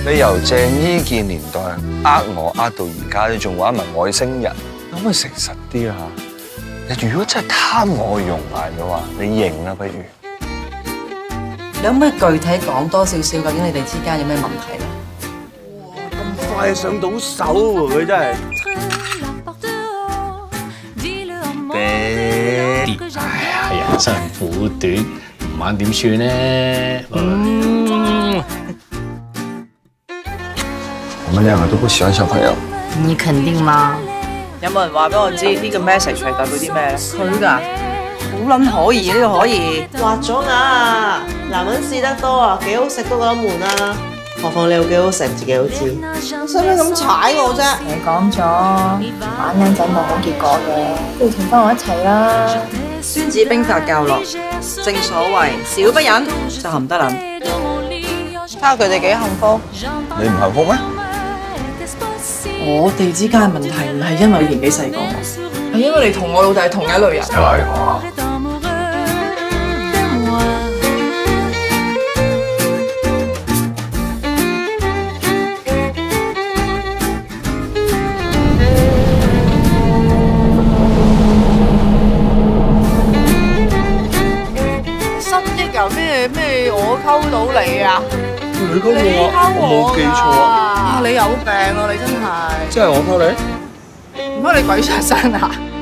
你由鄭伊健年代我到而家，你仲話一問外星人，可唔可以誠實啲啊？你如果真係貪我容顏嘅話，你認啦不如。 你可唔可以具體講多少少？究竟你哋之間有咩問題啊？ 咁快上到手喎，佢真係。 哎呀，人生苦短，唔玩點算呢？ 我們兩個都不喜歡小朋友。 你肯定嗎？ 有冇人話俾我知呢個 message 係代表啲咩咧？佢㗎，好撚可疑呢個可疑。 畫咗牙啊！男人試得多啊，幾好食都覺得悶啦。何況你又幾好食，自己都知。你使唔使咁踩我啫？ 你講咗玩靚仔冇好結果嘅，不如同翻我一齊啦。 孫子兵法教落，正所謂小不忍就含得撚。睇下佢哋幾幸福， 你唔幸福咩？ 我哋之間嘅問題唔係因為你年紀細個，係因為你同我老豆係同一類人。 又係我。 咩？我溝到你啊！ 你溝我，我冇記錯啊！ 你有病啊！你真係， 即係我溝你？ 唔通你鬼上身啊？